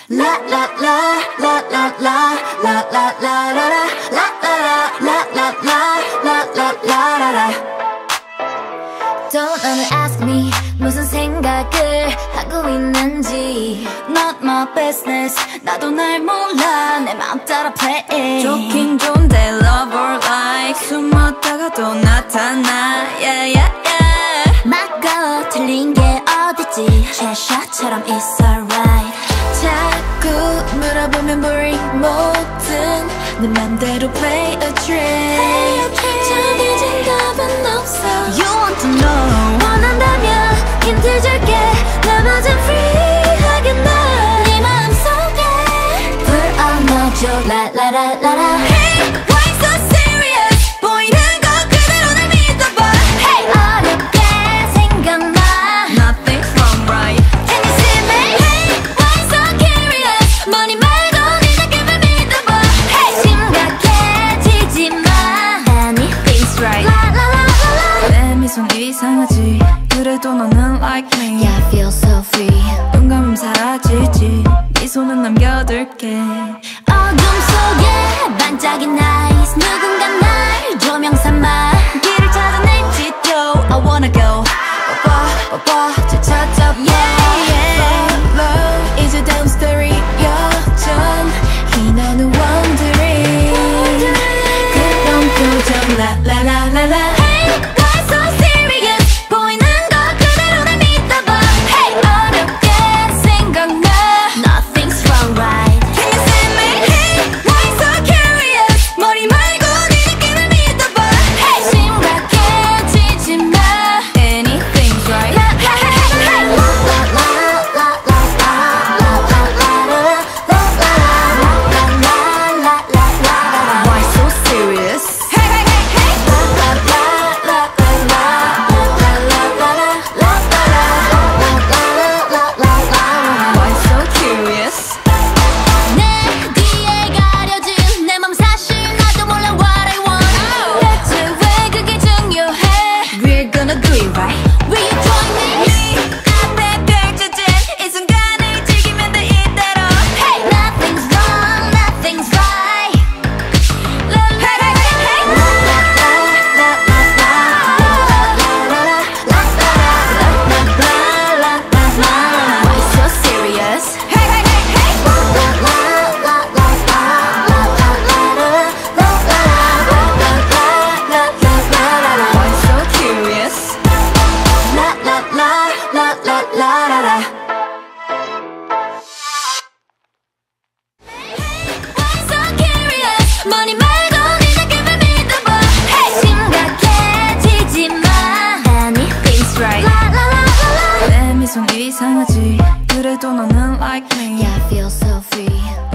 La la la la la la la la la la la la la la la la la la. Don't ever ask me 무슨 생각을 하고 있는지. Not my business. 나도 날 몰라. 내 맘 따라 play. 좋긴 좋은데 love or like. 숨었다가 또 나타나. Yeah yeah yeah. 맞고 틀린 게 어딨지. Cheshire처럼 it's alright. 자꾸 물어보면 boring 뭐든 내 맘대로 play a trick. 정해진 답은 없어. You want to know. 원한다면 힌트 줄게. 나머진 free하게 나. 네 마음속에 불 안아줘. 라라라라라. Hey, why so serious? 보이는 거 그대로 날 믿어봐. Hey, 어렵게 생각나. Nothing's wrong, right? Can you see me? Hey, why so curious? 머리 말고 네 느낌을 믿어봐. Hey, 심각해지지 마. Anything's right. 라라라라라. 내 미소는 이상하지. 그래도 너는 like me. Yeah, I feel so free. 눈 감으면 사라지지. 미소는 남겨둘게. 어둠 속에 반짝인 eyes. 누군가 날 조명 삼아 길을 찾아낼지도. I wanna go. 뽀뽀 저 찾아. Yeah yeah. Follow 이제다음 story 여전. 희나는 wondering. 그런 표정 라라라라라. 머리 말고 네 느낌을 믿어봐. Hey, 심각해지지 마. Anything's right. 내 미소는 이상하지. 그래도 너는 like me. Yeah, I feel so free.